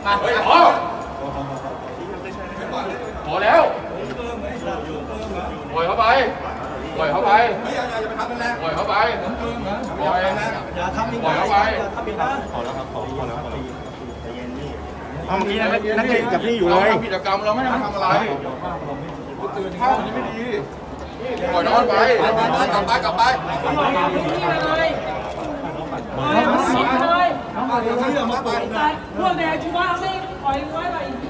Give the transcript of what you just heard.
เฮ้ยพอแล้วปล่อยเข้าไปปล่อยเข้าไปอย่าไปทำมันแรงปล่อยเข้าไปปล่อยอย่าทำอีกปล่อยเข้าไปพอแล้วครับพอแล้วเมื่อกี้นักเตะกับพี่อยู่เลยกิจกรรมเราไม่ได้ทำอะไรตื่นข้าวนี้ไม่ดีปล่อยนอนไปกลับไปเลยพวกแดงชูว่าไม่ปล่อยไว้ไป